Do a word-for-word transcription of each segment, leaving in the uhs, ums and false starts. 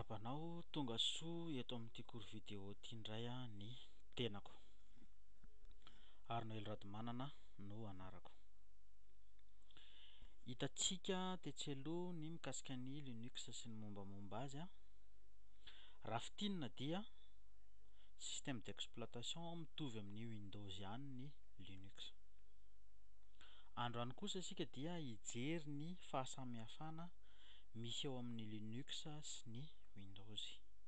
Fitarapanao tonga soa eto amin'ity cours vidéo ity indray a ny tenako. Arnoel Radmanana no anarako. Hitantsika tetsy aloha ny mikasika ny Linux sy ny mombamomba azy a. Raha dia système d'exploitation mitovy amin'ny Windows ihany ny Linux. Androany kosa isika dia hijery ny fahasamihafana misy eo amin'ny Linux sy ny Windows.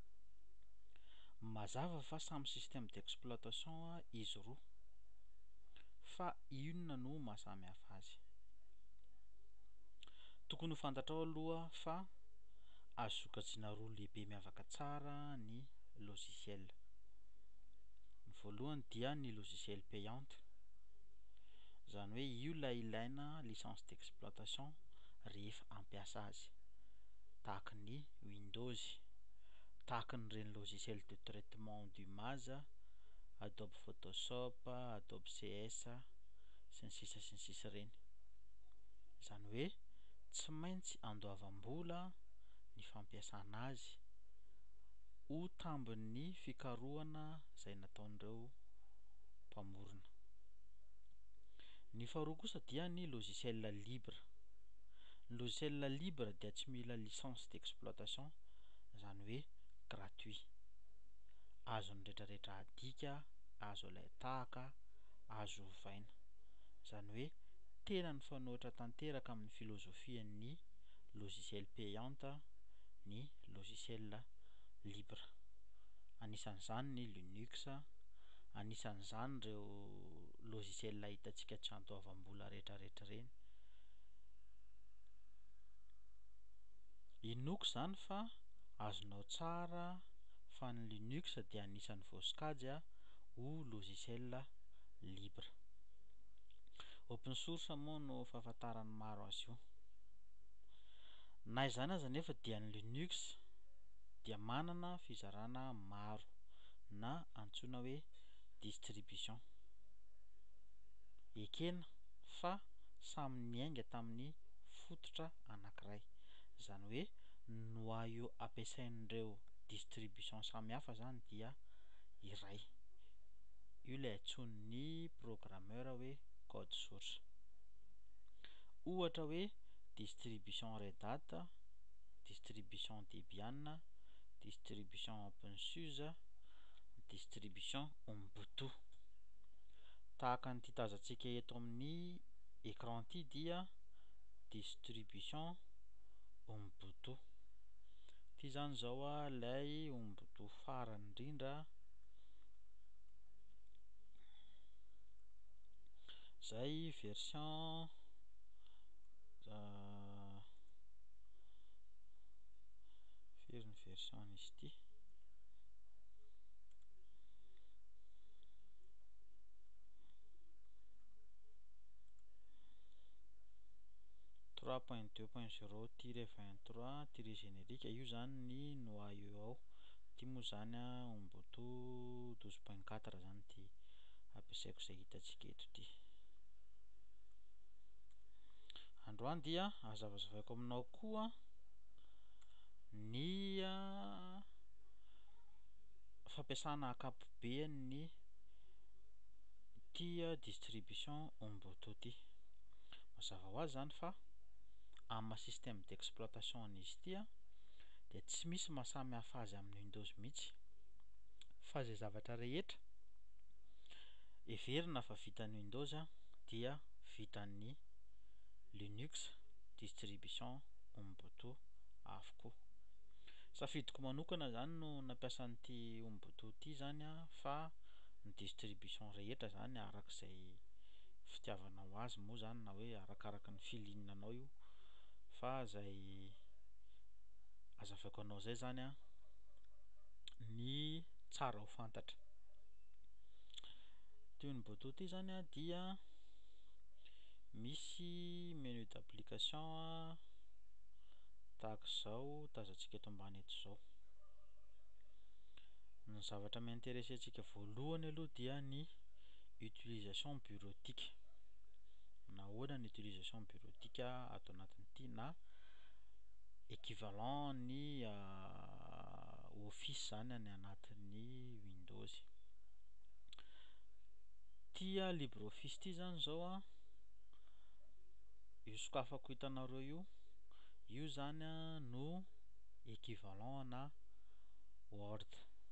Mazava fa samy système d'exploitation izy roa, fa inona no mahasamihafa azy? Tokony ho fantatrao aloha fa azo sokajiana roa lehibe miavaka tsara ny logiciel. Ny voalohany dia ny logiciel payante, zany hoe io ilay ilaina licence d'exploitation rehefa ampiasa azy, tahaka ny Windows, tahaka ny reny logiciel de traitement d'image, Adobe Photoshop, Adobe C S sy ny sisa sy ny sisa reny. Zany hoe tsy maintsy andoavam-bola ny fampiasana azy ho tambin'ny fikarohana izay nataon'ireo mpamorona. Ny faharoa kosa dia ny logiciel libre. Ny logiciel libre dia tsy mila licence d'exploitation, zany hoe gratuit. Azon'ny rehetrarehetra adika, azo alay tahaka, azo ovaina. Zany hoe tena mifanohitra tanteraka amin'ny filozofian'ny logiciel payante ny logiciel libre. Anisan'izany ny Linux, anisan'izany ireo logiciel hitantsika tsy andoavam-bola rehetrarehetra reny. Inoako zany fa azonao tsara fa ny Linux dia anisan'ny voasokajy ho logiciel libre. Open source moa no fahafantarany maro azy io. Na izany aza nefa dia ny Linux dia manana fizarana maro na antsoina hoe distribution. Ekena fa samy miainga tamin'ny fototra anankiray, zany hoe noyau ampiasain'ireo distribution samihafa zany dia iray. Io ilay antsoin'ny programmeur hoe code source. Ohatra hoe distribution Red Hat, distribution Debian, distribution OpenSUSE, distribution Ubuntu. Tahaka ny ity tazantsika eto amin'ny écran ity dia distribution Ubuntu. Ity zany zao a ilay Ubuntu farany indrindra, zay version uh, firy ny version izy ity? trois point deux point zéro tiret vingt-trois tiret générique. Io zany ny noyau ao. Ity moa zany a Ubuntu douze point quatre zany ity ampiasaiko izay hitantsika eto ity. Androany dia hazavazavaiko aminao koa ny fampiasana ankapobean'ny ity distribution Ubuntu ity. Mazava ho azy zany fa amin'ny système d'exploitation izy ity dia tsy misy mahasamihafa azy amin'ny Windows mihitsy, fa izay zavatra rehetra heverina fa vitan'ny Windows dia vitan'ny Linux distribution Ubuntu avokoa. Safidiko manokana zany no nampiasa an'ity Ubuntu ity zany a, fa ny distribution rehetra zany arak'izay fitiavanao azy moa zany, na hoe arakaraka ny filininanao io, fa izay hazavaiko anao zay zany a ny tsara ho fantatra. Ity Ubuntu ity zany a dia misy menu d'application tahaka izao tazantsika eto ambany eto zao. Ny zavatra miintéresser antsika voalohany aloha dia ny utilisation bureautique. Nahoana ny utilisation bureautique ato anatin'ity, na équivalent ny uh, LibreOffice zany any anatin'ny Windows. Tia LibreOffice ty zany zao a, io sokafako hitanareo io, io zany a no équivalent na Word.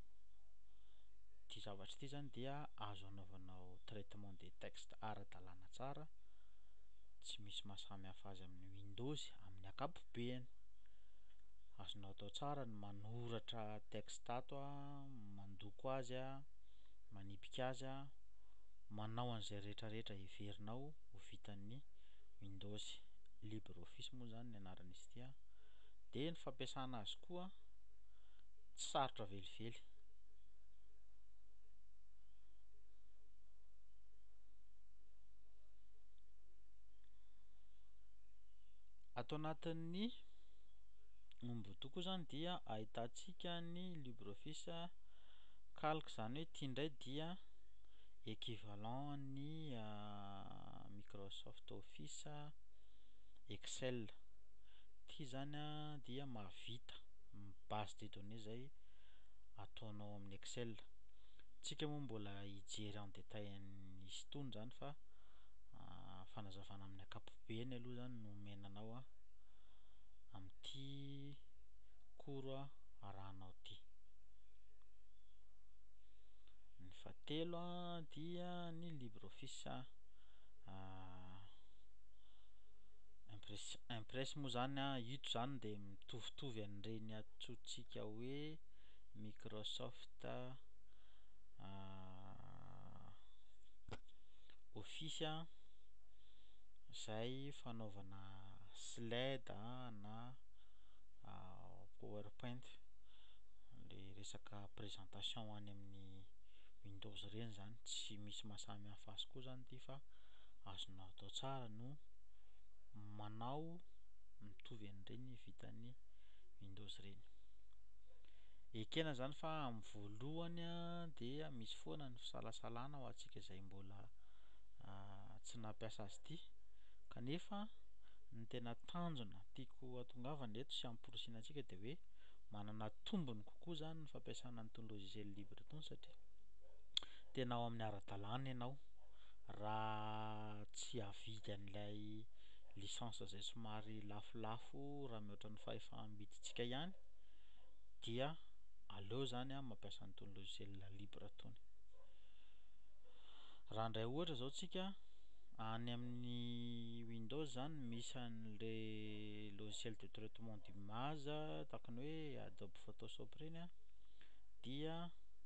Ty zavatra ty zany dia azo anaovanao traitement de texte ara-dalàna tsara, tsy misy mahasamihafa azy amin'ny Windows amin'ny ankapobeny. Azonao atao tsara ny manoratra texte ato a, mandoko azy a, manipika azy a, manao an'izay rehetrarehetra heverinao ho vitan'ny Windows. LibreOffice moa zany ny anaran'izy ity a, de ny fampiasana azy koa tsy sarotra velively. Ato anatin'ny Ubuntu koa zany dia ahitantsika ny LibreOffice calque, zany hoe ity ndray dia équivalent ny uh, Microsoft Office Excel. Ty zany a dia mahavita base de données zay ataonao amin'ny Excel. Tsika moa mbola hijery en détail izy tony zany fa uh, fanazavana amin'ny ankapobeny aloha zany no menanao a amin'ity koro arahanao ty. Ny fahatelo a dia ny LibreOffice uh, Impress Impress moa zany a, ito zany de mitovitovy amin'ireny antsointsika hoe Microsoft uh, Office a, zay fanaovana slide na uh, PowerPoint, le resaka présentation any amin'ny Windows reny zany. Tsy misy mahasamihafa azy koa zany ty fa azonao atao tsara no manao mitovy an'ireny vitan'ny Windows reny. Ekena zany fa amin'ny voalohany a dia misy foana ny fisalasalana ho antsika izay mbola uh, tsy nampiasa azy ty, kanefa ny tena tanjona tiako hatongavana eto sy hampirisiana antsika de hoe manana tombony kokoa zany ny fampiasana an'itony logiciel libre itony, satria tena ao amin'ny ara-dalàna ianao raha tsy havidy an'ilay licence zay somary lafolafo raha mihoatra ny fahefa-midintsika ihany, dia aleo zany a mampiasa an'itony logiciel libre itony. Raha ndray ohatra zao tsika any amin'ny Windows zany misy an'le logiciel de traitement d'image tahaka ny hoe Adobe Photoshop reny a, dia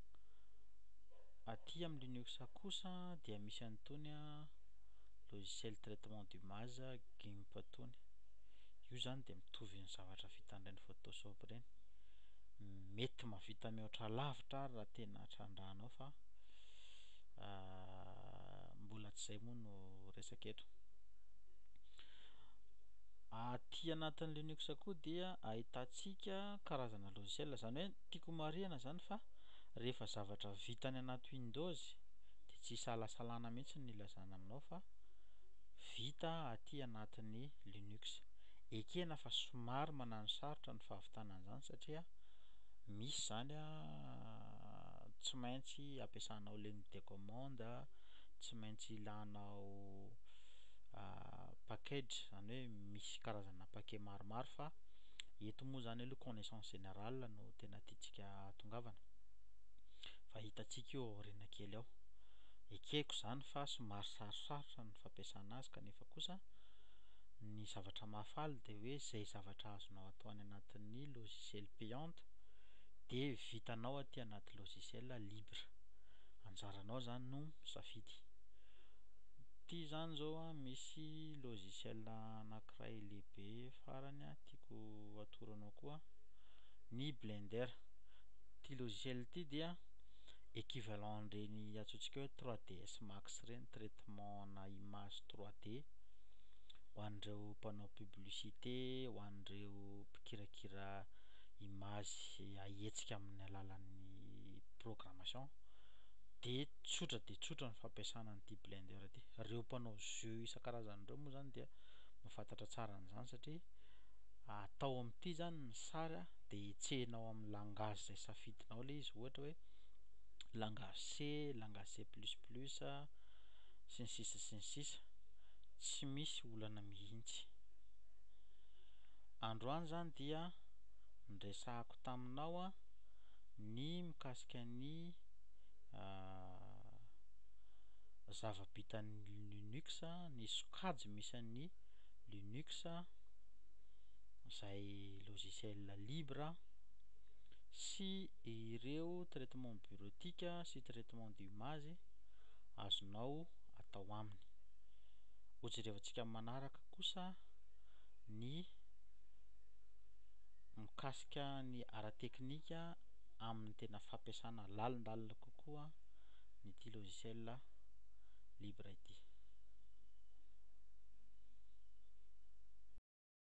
aty amin'ny Linux kosa dia misy an'itony a logiciel traitement d'image GIMP tony. Io zany de mitovy ny zavatra vita an'ireny Photoshop reny, mety mahavita mihoatra lavitra ary raha tena trandrahanao fa uh, mbola tsy zay moa no resaka eto. Aty anatin'ny Linux koa dia ahitantsika karazana logiciel, zany hoe tiako marihana zany fa rehefa zavatra vita any anaty Windows de tsy isalasalana mihitsy ny ilazana aminao fa vita aty anatin'ny Linux. Ekena fa somary manano sarotra ny fahavitana an'izany satria misy zany a tsy maintsy ampiasanao ligne de commande, tsy maintsy ilanao uh, package, zany hoe misy karazana paquet maromaro, fa eto moa zany aloha connaissance générale no tena tiantsika hatongavana, fa hitantsika io aoriana kely ao. Ekeko zany fa somary sarosarotra ny fampiasana azy, kanefa kosa ny zavatra mahafaly de hoe zay zavatra azonao atao any anatin'ny logiciel payante de vitanao aty anaty logiciel libre. Anjaranao zany no misafidy. Ty zany zao a misy logiciel anankiray lehibe farany a tiako atoranao koa, ny Blender. Ty logiciel ty dia équivalent reny antsointsika hoe trois D S Max reny, traitement na image trois D ho an'ireo mpanao publicité, ho an'ireo mpikirakira image ahetsika amin'ny alalan'ny programmation. De tsotra de tsotra ny fampiasana an'ity Blender ty. Reo mpanao jeu isan-karazany reo moa zany dia mahafantatra tsara an'izany satria atao amin'ity zany ny sary a de etsehinao amin'ny langage zay safidinao le izy ohatra hoe langage C, langage C plus plus a sy ny sisa sy ny sisa, tsy misy olana mihitsy. Androany zany dia nresahako taminao a ny mikasika ny zava-bitan'ny Linux, ny sokajy misy an'ny Linux, izay logiciel libre sy ireo traitement bureautique sy traitement d'image azonao atao aminy. Ho jerevantsika amin'ny manaraka kosa ny mikasika ny ara-teknika amin'ny tena fampiasana lalindalina kokoa nyity logiciel libre ity.